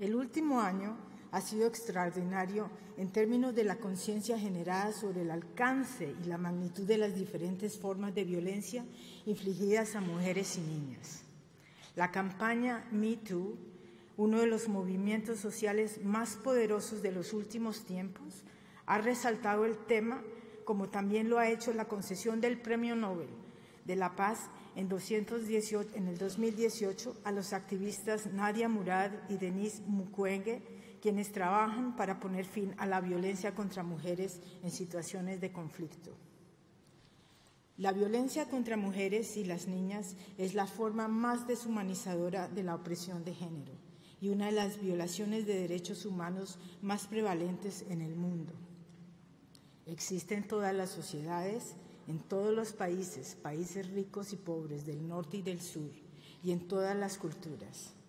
El último año ha sido extraordinario en términos de la conciencia generada sobre el alcance y la magnitud de las diferentes formas de violencia infligidas a mujeres y niñas. La campaña Me Too, uno de los movimientos sociales más poderosos de los últimos tiempos, ha resaltado el tema, como también lo ha hecho la concesión del Premio Nobel de la Paz en el 2018 a los activistas Nadia Murad y Denis Mukwege, quienes trabajan para poner fin a la violencia contra mujeres en situaciones de conflicto. La violencia contra mujeres y las niñas es la forma más deshumanizadora de la opresión de género y una de las violaciones de derechos humanos más prevalentes en el mundo. Existe en todas las sociedades, en todos los países, países ricos y pobres del norte y del sur, y en todas las culturas.